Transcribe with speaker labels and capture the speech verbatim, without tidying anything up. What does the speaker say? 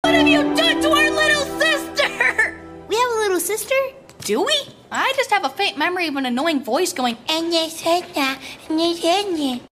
Speaker 1: What have you done to our little sister?
Speaker 2: We have a little sister?
Speaker 1: Do we? I just have a faint memory of an annoying voice going,